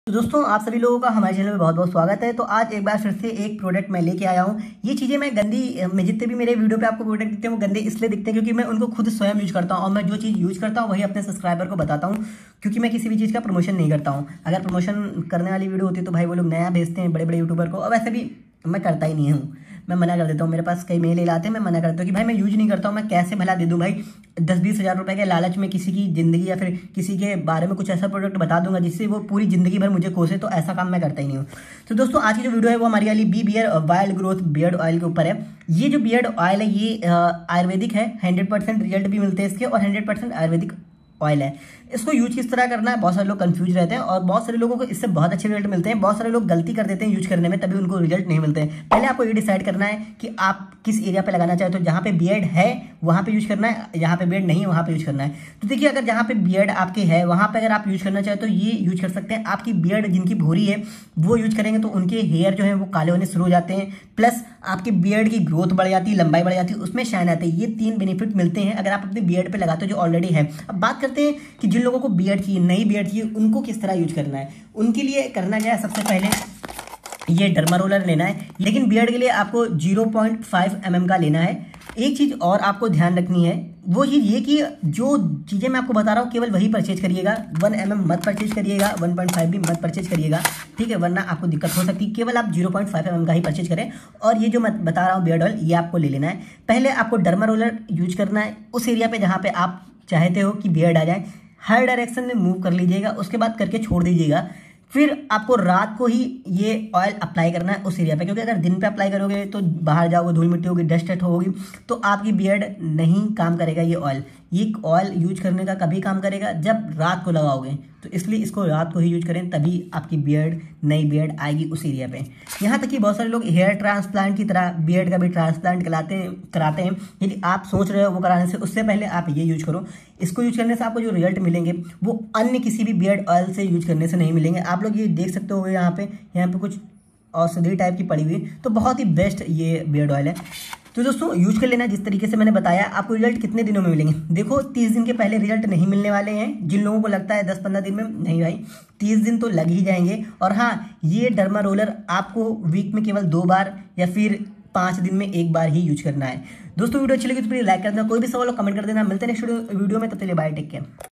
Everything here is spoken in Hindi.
तो दोस्तों आप सभी लोगों का हमारे चैनल में बहुत बहुत स्वागत है। तो आज एक बार फिर से एक प्रोडक्ट मैं लेके आया हूँ। ये चीज़ें मैं गंदी मैं जितने भी मेरे वीडियो पे आपको प्रोडक्ट दिखते हैं वो गंदे इसलिए दिखते हैं क्योंकि मैं उनको खुद स्वयं यूज करता हूँ और मैं जो चीज़ यूज करता हूँ वही अपने सब्सक्राइबर को बताता हूँ, क्योंकि मैं किसी भी चीज़ का प्रमोशन नहीं करता हूँ। अगर प्रमोशन करने वाली वीडियो होती तो भाई वो लोग नया भेजते हैं बड़े बड़े यूट्यूबर को, और वैसे भी मैं करता ही नहीं हूँ। मैं मना कर देता हूँ, मेरे पास कई मेल आते हैं, मैं मना करता हूँ कि भाई मैं यूज नहीं करता हूँ, मैं कैसे भला दे दूँ भाई 10-20 हज़ार रुपए के लालच में किसी की ज़िंदगी या फिर किसी के बारे में कुछ ऐसा प्रोडक्ट बता दूंगा जिससे वो पूरी ज़िंदगी भर मुझे कोसे। तो ऐसा काम मैं करता ही नहीं हूँ। तो दोस्तों आज की जो वीडियो है वो हमारी वाली be bear wild growth beard oil के ऊपर है। ये जो बियर्ड ऑयल है ये आयुर्वेदिक है, 100% रिजल्ट भी मिलते हैं इसके और 100% आयुर्वेदिक ऑयल है। इसको यूज किस तरह करना है, बहुत सारे लोग कंफ्यूज रहते हैं और बहुत सारे लोगों को इससे बहुत अच्छे रिजल्ट मिलते हैं। बहुत सारे लोग गलती कर देते हैं यूज करने में, तभी उनको रिजल्ट नहीं मिलते हैं। पहले आपको ये डिसाइड करना है कि आप किस एरिया पे लगाना चाहते हो। जहाँ पे बियर्ड है वहाँ पे यूज करना है, जहाँ पे बियर्ड नहीं है वहाँ पे यूज करना है। तो देखिए अगर जहाँ पे बियर्ड आपके है वहाँ पे अगर आप यूज करना चाहे तो ये यूज कर सकते हैं। आपकी बियर्ड जिनकी भूरी है वो यूज करेंगे तो उनके हेयर जो है वो काले होने शुरू हो जाते हैं, प्लस आपकी बियर्ड की ग्रोथ बढ़ जाती है, लंबाई बढ़ जाती है, उसमें शाइन आते हैं। ये 3 बेनिफिट मिलते हैं अगर आप अपने बियर्ड पे लगाते हो जो ऑलरेडी है। अब बात करते हैं कि जिन लोगों को बियर्ड चाहिए, नई बियर्ड चाहिए, उनको किस तरह यूज करना है। उनके लिए करना क्या है, सबसे पहले ये डर्मा रोलर लेना है, लेकिन बियर्ड के लिए आपको 0.5 mm का लेना है। एक चीज और आपको ध्यान रखनी है, वो चीज ये कि जो चीजें मैं आपको बता रहा हूँ केवल वही परचेज करिएगा। 1 mm मत परचेज करिएगा, 1.5 भी मत परचेज करिएगा, ठीक है, वरना आपको दिक्कत हो सकती है। केवल आप 0.5 mm का ही परचेज करें। और ये जो मैं बता रहा हूँ बियर्ड ऑयल, ये आपको ले लेना है। पहले आपको डर्मा रोलर यूज करना है उस एरिया पे जहाँ पे आप चाहते हो कि बियर्ड आ जाए। हर डायरेक्शन में मूव कर लीजिएगा, उसके बाद करके छोड़ दीजिएगा। फिर आपको रात को ही ये ऑयल अप्लाई करना है उस एरिया पे, क्योंकि अगर दिन पे अप्लाई करोगे तो बाहर जाओगे, धूल मिट्टी होगी, डस्ट होगी, तो आपकी बियर्ड नहीं काम करेगा ये ऑयल। ये ऑयल यूज करने का कभी काम करेगा जब रात को लगाओगे, तो इसलिए इसको रात को ही यूज करें, तभी आपकी बियर्ड नई बियर्ड आएगी उस एरिया पे। यहाँ तक कि बहुत सारे लोग हेयर ट्रांसप्लांट की तरह बियर्ड का भी ट्रांसप्लांट कराते हैं। यदि आप सोच रहे हो वो कराने से, उससे पहले आप ये यूज करो। इसको यूज करने से आपको जो रिजल्ट मिलेंगे वो अन्य किसी भी बियर्ड ऑयल से यूज करने से नहीं मिलेंगे। आप लोग ये देख सकते हो यहाँ पे कुछ औषधि टाइप की पड़ी हुई, तो बहुत ही बेस्ट ये बियर्ड ऑयल है। तो दोस्तों यूज कर लेना जिस तरीके से मैंने बताया। आपको रिजल्ट कितने दिनों में मिलेंगे, देखो 30 दिन के पहले रिजल्ट नहीं मिलने वाले हैं। जिन लोगों को लगता है 10-15 दिन में, नहीं भाई 30 दिन तो लग ही जाएंगे। और हाँ, ये डर्मा रोलर आपको वीक में केवल 2 बार या फिर 5 दिन में 1 बार ही यूज करना है। दोस्तों वीडियो अच्छी लगी तो प्लीज लाइक कर देना, कोई भी सवाल हो कमेंट कर देना। मिलते हैं नेक्स्ट वीडियो में, तब तक के लिए बाय, टेक केयर।